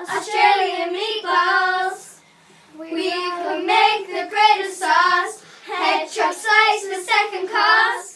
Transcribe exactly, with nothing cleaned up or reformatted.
Australian meatballs. We can make the greatest sauce. Hedgehog slice for second course.